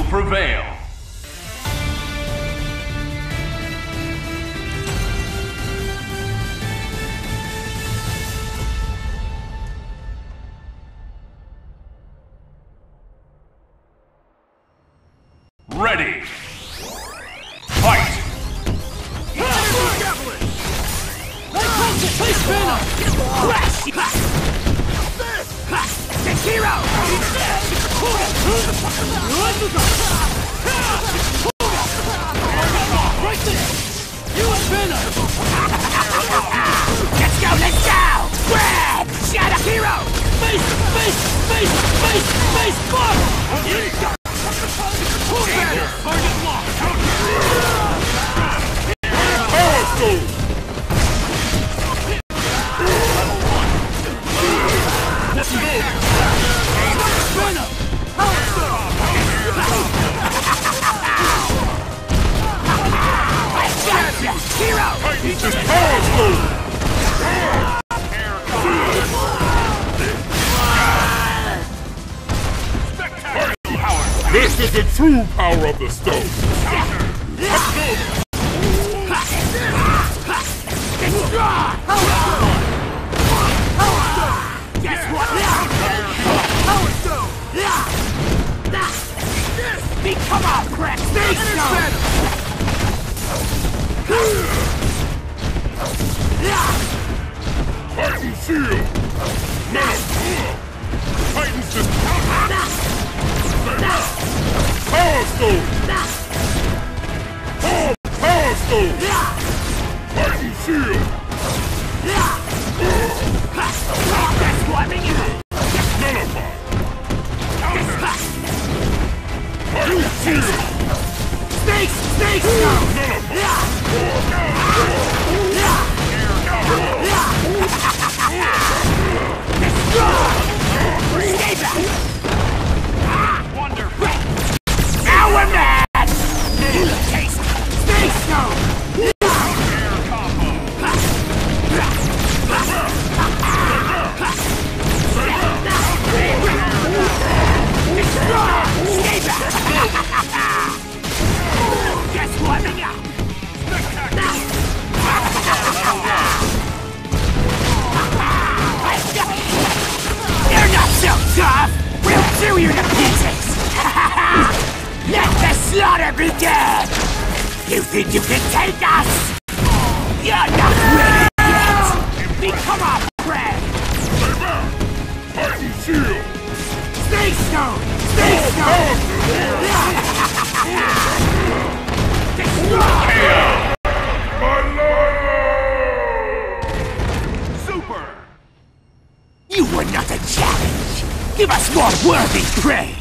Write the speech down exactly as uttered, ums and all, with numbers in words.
prevail. Ready. Fight. Face Venom! Crash! This hero! Right there! You and Venom! Let's go, let's go! Grab! Shadow hero! Face, face, face, face, face, fuck! Danger. Target locked. Power Stone! Titans just Power Stone! This is the true power of the stone! Let's go! Guess what? Power Stone! Become a crack! Space Stone! Titan Shield! No! Titans just Power Stone! Power, Power Stone! Titan Shield! That's what I mean! Nullify! Titan Shield! Snakes! Snakes! Stay back! Wonderful! Now we're mad! Taste! Snake Stone! Air combo. Stay back! Guess what? You're not so tough! We'll chew you to pieces! Let the slaughter begin! You think you can take us? You're not ready yet! Become our prey! Stay back! Titan Shield! Snake Stone! Snake Stone! Destroy! My lord! Super. You were not a challenge! Give us more worthy prey!